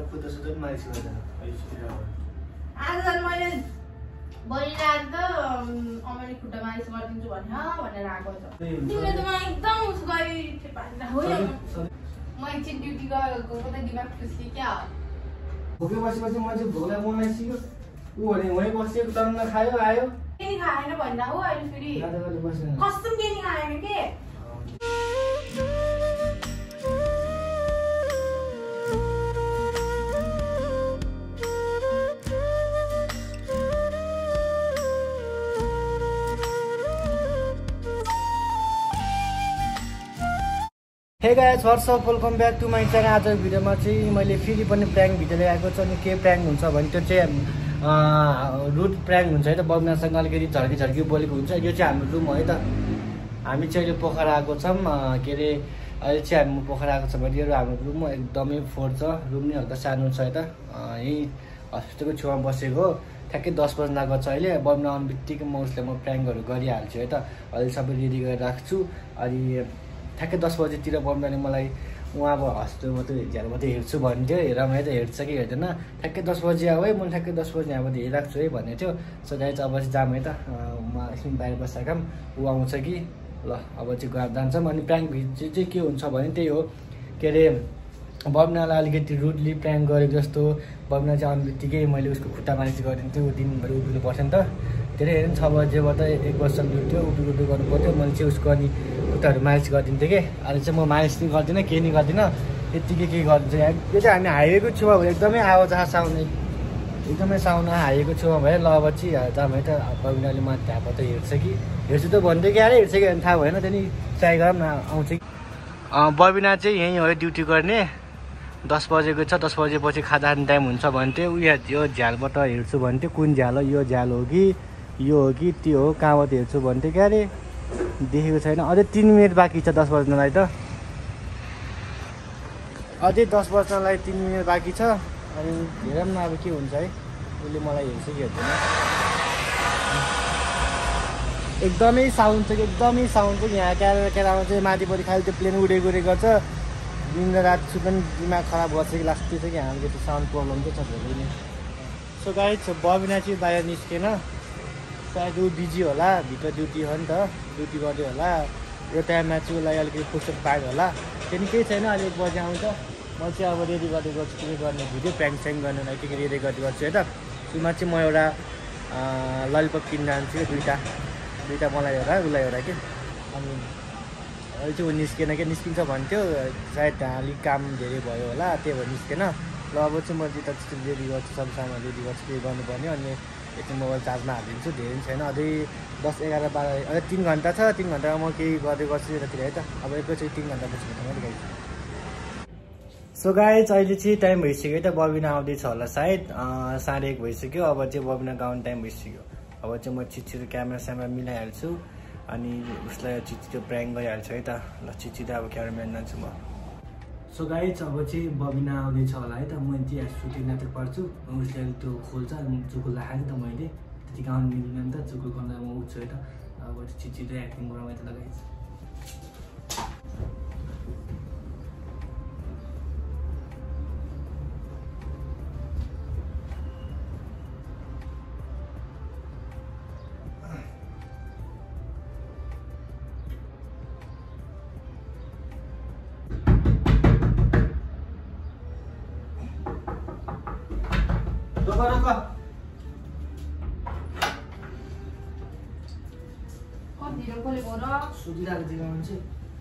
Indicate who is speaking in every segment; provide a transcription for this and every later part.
Speaker 1: खुट्टा सुट्टा मालिस गर्दैन
Speaker 2: आज मैले बहिनीले आज त अमरले खुट्टा मालिस गरिदिन्छु भनेर आएको छ तिमीले त मलाई एकदम उस गरी हो म एकछिन ड्युटी गएको त दिमाग खुसी क्या
Speaker 1: भोकै बसेपछि मान्छे भोकलाई मनाइ सिक्यो ऊ भने वहीँ बसेको टन्न खायो आयो
Speaker 2: केही खाएन भन्दा हो अहिले फेरि कस्तो केही खाएन के
Speaker 1: हे guys what's up welcome back to my channel. आज भिडियोमा चाहिँ मैले फेरि पनि प्र्याङ्क भिडियो ल्याएको छु अनि के प्र्याङ्क हुन्छ भने त्यो चाहिँ रुट प्र्याङ्क हुन्छ है त। बबिनासँग अलिकति झर्की झर्की बोलेको हुन्छ। यो चाहिँ हाम्रो रुम हो है त। हामी चाहिँ अहिले पोखरा आएको छौँ के अरे अहिले चाहिँ हामी पोखरा आएको छ भने यो हाम्रो रुम हो। एकदमै फोहोर छ, रुम नै हल्का सानो छ है त। यहीँ हस्पिटलको छेउमा बसेको ठ्याक्कै 10 बज्न लागेको छ अहिले। बबिना आउने बित्तिकै म उसलाई म प्र्याङ्कहरू गरिहाल्छु है त। अहिले सबै रेडी गरेर राख्छु अनि ठ्याक्कै 10 बजेतिर बबिनाले मलाई उहाँ अब हस्पिटल मात्रै झ्याल मात्रै हेर्छु भन्थ्यो। हेर है त हेर्छ कि हेर्दैन, ठ्याक्कै 10 बजी आऊ है, म ठ्याक्कै 10 बजी यहाँबाट हेरिराख्छु है भन्ने थियो। सो गाइस अब चाहिँ जाम है त। म एकछिन बाहिर बसेको ऊ आउँछ कि ल अब चाहिँ गएर जान्छौँ। अनि प्र्याङ्क चाहिँ के हुन्छ भने त्यही हो के अरे बबिनालाई अलिकति रुडली प्र्याङ्क गरेको जस्तो। बबिना चाहिँ आउने बित्तिकै मैले उसको खुट्टा मालिस गरिदिन्थ्यो। दिनभरि उभिनु पर्छ नि त, धेरै हेर्नु 6 बजेबाट 1 बजीसम्म उठ्यो, उभिनु गर्नु पर्थ्यो। मैले चाहिँ उसको अनि खुट्टाहरू मालिस गरिदिन्थेँ कि। अहिले चाहिँ म मालिस पनि गर्दिनँ, केही नि गर्दिनँ, यत्तिकै के गरिदिन्छ। यो चाहिँ हामी हाइवेको छेउमा भयो, एकदमै आवाज आउने एकदमै साउन्ड हाइवेको छेउमा भयो। ल अब चाहिँ जाम है त। बबिनाले म त्यहाँबाट हेर्छ कि हेर्छु त भन्दै कि अरे हेर्छ कि थाहा भएन, त्यहाँदेखि ट्राई गरौँ न आउँछ कि। बबिना चाहिँ यहीँ हो ड्युटी गर्ने, 10 बजेको छ। 10 बजेपछि खाजा खाने टाइम हुन्छ भन्थ्यो। उयो यो झ्यालबाट हेर्छु भन्थ्यो, कुन झ्याल हो, यो झ्याल हो कि यो हो कि त्यो हो, कहाँबाट हेर्छु भन्थ्यो क्या अरे। देखेको छैन, अझै 3 मिनट बाँकी छ 10 बज्नलाई त। अझै 10 बज्नलाई 3 मिनट बाँकी छ। अनि हेरौँ न अब के हुन्छ है। उसले मलाई हेर्छ कि हेर्दैन। एकदमै साउन्ड छ, एकदमै साउन्ड छ यहाँ। केरामा चाहिँ माथिपट्टि खालि त्यो प्लेन उडेको गर्छ। दिन र रात सुत्दा पनि दिमाग खराब गर्छ कि लास्ट चाहिँ कि हाम्रो त्यो साउन्ड प्रब्लम चाहिँ छ धेरै नै। सो गाइस बबिना चाहिँ बाहिर निस्केन, सायद ऊ बिजी होला, भित्र ड्युटी हो नि त, ड्युटी गर्दै होला। यो टाइममा चाहिँ उसलाई अलिकति फुर्सद पायो होला। त्यहाँदेखि केही छैन, अहिले 1 बजी आउँछ। म चाहिँ अब रेडी गर्दै गर्छु के गर्ने भिडियो प्र्याङ्क स्याङ्क गर्नुलाई के रेडी गर्दै गर्छु है त। सुमा चाहिँ म एउटा ललिपप किन्न जान्छु, दुईवटा मलाई एउटा उसलाई एउटा कि। अनि अहिले चाहिँ ऊ निस्केन कि, निस्किन्छ भन्थ्यो सायद, त्यहाँ अलिक काम धेरै भयो होला त्यही भएर निस्केन। ल अब चाहिँ म त्यता रेडी गर्छु, सब सामान रेडी गर्छु के गर्नुपर्ने। अनि एकछिन मोबाइल चार्जमा हालिदिन्छु, धेरै पनि छैन, अझै 10, 11, 12 अझै 3 घन्टा छ। 3 घन्टामा म केही गर्दै गर्छु यतातिर है त। अब एकैचोटि 3 घन्टा पछि मात्रै गाइस। सो गाइस अहिले चाहिँ टाइम भइसक्यो है त। बबिना आउँदैछ होला सायद, 1:30 भइसक्यो। अब चाहिँ बबिना गाउने टाइम भइसक्यो। अब चाहिँ म छिटो क्यामेरा स्यामेरा मिलाइहाल्छु अनि उसलाई छिटो प्र्याङ्क गरिहाल्छु है त। ल छिटो अब क्यामेराम्यान जान्छु म। सो गाइस अब चाहिँ बबिना आउँदैछ होला है त। म चाहिँ सुटिङ नाटक पार्छु, उसले त्यो खोल्छ, चुकुल राखेँ नि त मैले, त्यति गाउनु मिल्दैन नि त, चुकुल गर्दा म उठ्छु है त। अब छिटो एक्टिङ गरौँ है त लगाइन्छ। सुतिरहेको दिनमा मान्छे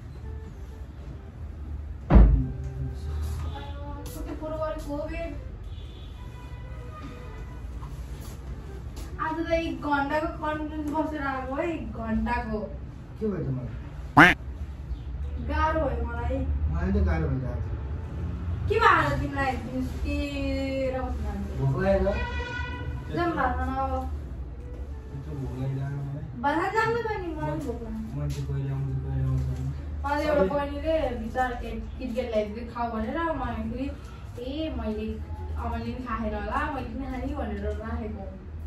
Speaker 2: आज त 1 घन्टाको कन्फरेन्स बसेर आएको है। 1 घन्टाको
Speaker 1: के भयो त मलाई
Speaker 2: गाह्रो भयो मलाई
Speaker 1: त गाह्रो भयो।
Speaker 2: के भयो तिमीलाई निस्केर बस्नु
Speaker 1: भोक लाग्यो
Speaker 2: जाम लाग्दैन अब
Speaker 1: भोक लागिरहेको मलाई।
Speaker 2: बाहिर जानु त नि मलाई भोक लाग्यो।
Speaker 1: मान्छे कहिले आउँछ
Speaker 2: मलाई एउटा बहिनीले विचार किटकेट ल्याइदियो खाऊ भनेर, मैले मैले अमनले पनि खाएन होला, मैले पनि खाने भनेर राखेको।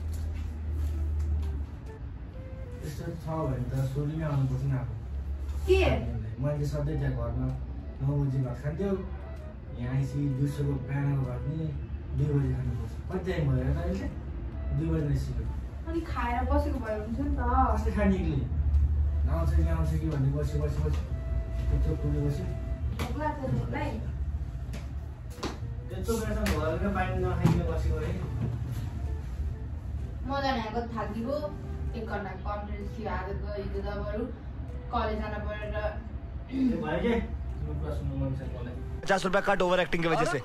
Speaker 1: यस्तो छ भने त सोलीमै आउनुपर्छ नि। अब
Speaker 2: के
Speaker 1: मैले सधैँ त्यहाँ घरमा 9 बजी भात खान्थ्यो, यहाँ आएपछि दिउँसोको बिहानको भात नि 2 बजी खानुपर्छ। कति टाइम भयो त अहिले? 2 बजी निस्क्यो।
Speaker 2: अनि खाएर बसेको भए हुन्थ्यो नि त।
Speaker 1: कसले खाने एक्लै? आउँछ कि भन्ने बसी त्यत्रो पुगेपछि
Speaker 2: भोक लाग्छ तिमीलाई?
Speaker 1: त्यत्रो बेलासम्म घरका पानी नखाइकन बसेको है।
Speaker 2: म त यहाँको थाकिएको 1 घन्टा कन्फरेन्स थियो आज त हिजो त बरु कलेज जान परेर
Speaker 1: भयो के? तिम्रो कुरा सुन्नु मन छ मलाई।
Speaker 3: 50 रुपया कट ओभर एक्टिंग की वजह से।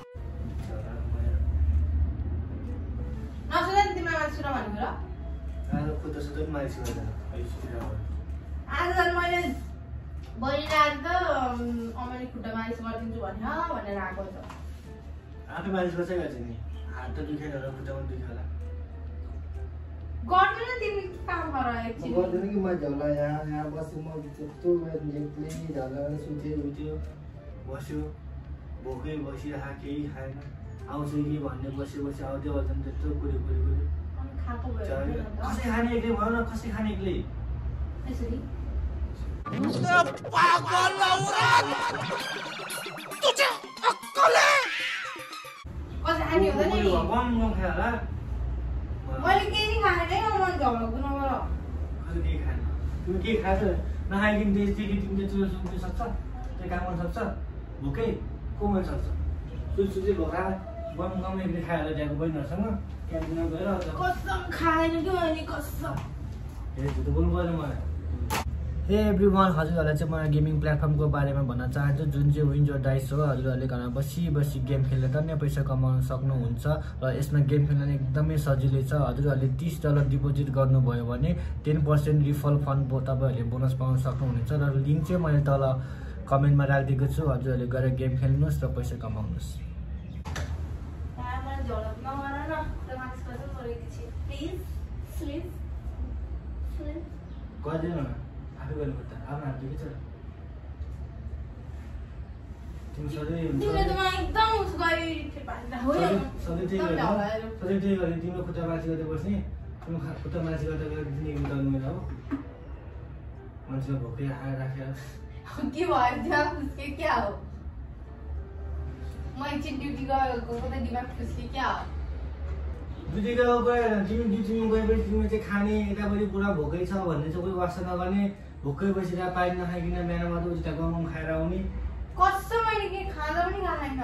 Speaker 2: नसुन नि तिमीलाई मान्छे सुन भनेको र?
Speaker 1: आज खुट्टा सुत्ता पनि मालिस गर्दैन।
Speaker 2: आज त मैले बहिनीले आज त अमनले खुट्टा मालिस गरिदिन्छु भनेर आएको छ।
Speaker 1: आफै मालिस गर्छ गर्छ नि। हात त दुखेन होला, खुट्टा पनि दुख्यो होला।
Speaker 2: गर्दैन तिमी काम गर एकछिन।
Speaker 1: गर्दैन कि म झोला यहाँ बस्छु म त्यत्रो एक्लै झोला सुत्यो उठ्यो बस्यो भोकै बसिरहेको केही खाएन आउँछ कि भन्ने बस्यो आउँदै आउँदैन त्यत्रो कुऱ्यो
Speaker 2: अनि खाएको भयो
Speaker 1: कसै खाने एक्लै भयो न कसै खाने एक्लै
Speaker 2: यसरी
Speaker 3: पागल औरत तुझे अक्कल है?
Speaker 2: कसै खाने हुँदैन नि।
Speaker 1: कम खायो होला।
Speaker 2: मैले केही नि खाएन है अमन झगडा नगर।
Speaker 1: कसले केही खाएन? तिमी केही खाएछ नखाइकन तिमी त्यत्रो सुत्नु सक्छ? त्यो काम गर्न सक्छ? भोकै को मन सक्छ? सुत्दै भोका गम एक्लै खायो होला त्यहाँको बहिनीहरूसँग क्यान्टिनमा गएर
Speaker 2: कसम खाएन कि मैले कसम।
Speaker 1: ए झुटो बोल्नु पऱ्यो मलाई। हे एभ्रिवान, हजुरहरूलाई चाहिँ म गेमिङ प्लेटफर्मको बारेमा भन्न चाहन्छु जुन चाहिँ विन्ज अर डाइस हो। हजुरहरूले घरमा बसी गेम खेलेर टन्नै पैसा कमाउन सक्नुहुन्छ र यसमा गेम खेल्न एकदमै सजिलै छ। हजुरहरूले $30 डिपोजिट गर्नुभयो भने 10% रिफल फन्ड तपाईँहरूले बोनस पाउन सक्नुहुनेछ र लिङ्क चाहिँ मैले तल कमेन्टमा राखिदिएको छु। हजुरहरूले गएर गेम खेल्नुहोस् र पैसा कमाउनुहोस्। गर्दैन आफै गर्नुपर्छ आफ्नो हात दुखेछ। तिमी सधैँ त्यही गरी तिम्रो खुट्टा माथि गर्दै बस्ने तिम्रो खुट्टा माथि गर्दा जिन्दगी बिताउनु मेरो हो। मान्छेलाई भोकै आएर राखेर
Speaker 2: के भयो त्यो क्या हो? म एकछिन ड्युटी गएको कतै दिमाग खुस्के क्या हो?
Speaker 1: ड्युटी गयो तिमी ड्युटीमा गएपछि तिमी चाहिँ खाने यतापट्टि पुरा भोकै छ भन्ने चाहिँ कोही वास्ता नगर्ने। भोकै बसिरहेको पानी नखाइकन बिहान मात्र उता गाउँमा खाएर आउने।
Speaker 2: कसम मैले के खाँदा पनि खाएन।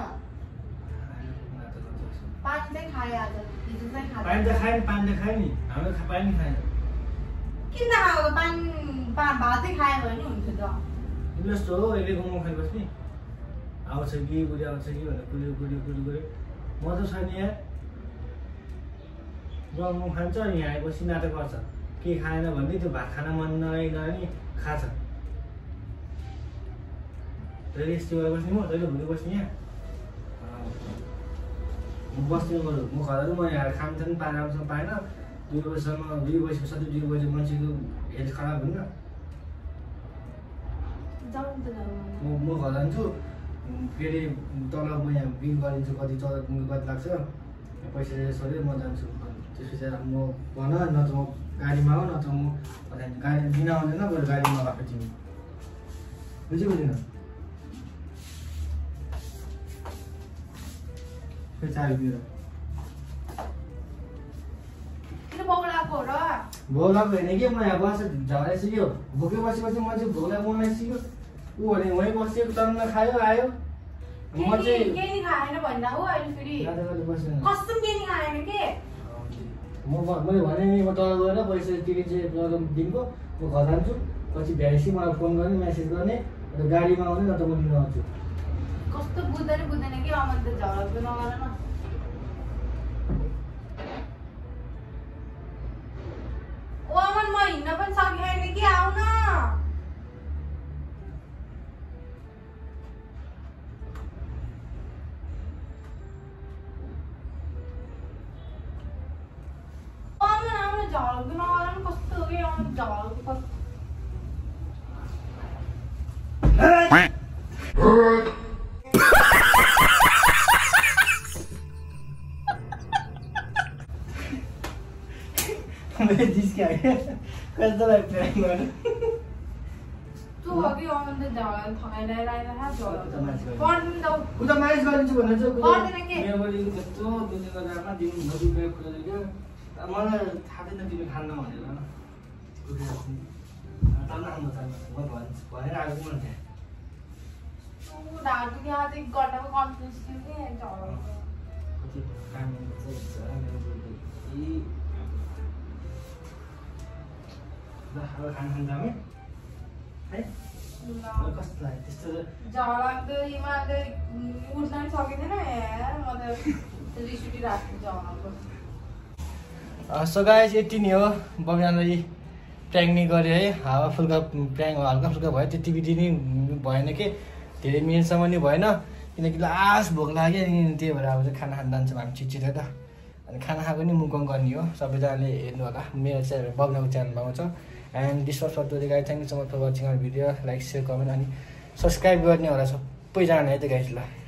Speaker 2: पानी चाहिँ खाएँ आज हिजो चाहिँ खाएँ।
Speaker 1: पानी त खाएँ नि हाम्रो पानी खाएन।
Speaker 2: किन खाएको? भातै खायो भने हुन्थ्यो त।
Speaker 1: तिम्रो जस्तो हो अहिले गाउँमा खाइबस्ने आउँछ कि बुढी आउँछ कि भनेर कुऱ्यो म त छैन यहाँ गाउँमा खान्छ यहाँ आएपछि नाटक गर्छ। के खाएन भने त्यो भात खान मन नलाग्ने खान्छ। जहिले यस्तो गरेर बस्ने म जहिले भुँडी बस्ने यहाँ म बस्ने गरौँ म घरहरू म यहाँ खान्छ पनि राम्रोसँग पाएन 2 बजीसम्म 2 बजीको सधैँ 2 बजी मान्छेको हेल्थ खराब हुन्न। म घर जान्छु फेरि तल म यहाँ बिल गरिदिन्छु कति कति लाग्छ पैसा सोधेर म जान्छु। त्यसपछि म भन न त म गाडीमा आऊ न त म गाडी दिन आउँदैन बरु गाडीमा भएको तिमी बुझ्दैन। फेरि चाबी दिएर भोलाको होइन कि म यहाँ बस्छ झगडा सिक्यो भोकै बसेपछि मान्छे भोला बोल्न सिक्यो ऊ भने वहीँ बस्यो टन्न खायो आयो। म चाहिँ मैले भने नि म तल गएर पैसा तिरिन्छ दिनको म घर जान्छु पछि भ्याएपछि मलाई फोन गर्ने मेसेज गर्ने अन्त गाडीमा आउने न त म लिन आउँछु।
Speaker 2: कस्तो बुझ्दैन कि अमन त झगडा नगर न। ओ अमन म हिँड्न पनि सकिएन कि आउन। झगडा नगर न कस्तो हो कि अमन झगडा
Speaker 1: जिस्क्या कस्तो लाग्यो प्र्याङ्क गर्नु?
Speaker 2: तँ यस्तो हो कि अमन त झगडा थकाइरहेर आइरहेको झगडा पर्दैन त
Speaker 1: उता मालिस गरिदिन्छु भनेर चाहिँ
Speaker 2: पर्दैन के
Speaker 1: मेरो बडी त्यस्तो दुधले गर्दामा दिन भरि गयो खुलेर गयो मलाई थाहा थिएन तिमी खान्न भनेर तल खानु थाल्नु म भन्छु भनेर आएको म त्यहाँ
Speaker 2: ढाड दुख्यो आज 1 घन्टाको कन्फ्युज थियो कि झगडा
Speaker 1: कति काम गर्छ मेरो बडी अब खाना जामे है कस्तो लाग्यो त्यस्तो
Speaker 2: झगडा इमाले उठ्न पनि सकिँदैन यार म त रिस उठिरहेको झगडाको
Speaker 1: सो गाइस यति नै हो बबिनाले प्र्याङ नै गऱ्यो है हावा फुल्का प्र्याङ हल्का फुल्का भयो त्यति बिति नै भएन कि धेरै मिनटसम्म नि भएन किनकि लास्ट भोक लाग्यो अनि त्यही भएर अब चाहिँ खाना खान जान्छौँ हामी छिटो त अनि खाना खाएको नि मुकङ गर्ने हो सबैजनाले हेर्नु होला मेरो चाहिँ बबिनाको च्यानलमा आउँछ and this was for today guys thank you so much for watching our video like share comment अनि सब्सक्राइब गर्ने होला सबैजनाले है त गाइस ल